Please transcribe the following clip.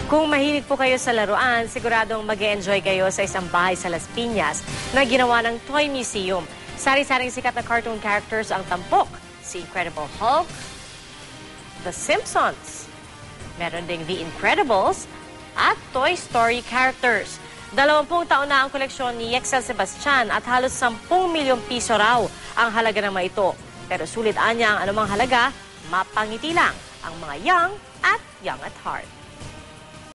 Kung mahilig po kayo sa laruan, siguradong mag-e-enjoy kayo sa isang bahay sa Las Piñas na ginawa ng Toy Museum. Sari-saring sikat na cartoon characters ang tampok, si Incredible Hulk, The Simpsons, meron ding The Incredibles, at Toy Story characters. 20 taon na ang koleksyon ni Excel Sebastian at halos 10 milyong piso raw ang halaga ng mga ito. Pero sulit anya ang anumang halaga, mapangiti lang ang mga young at young at heart.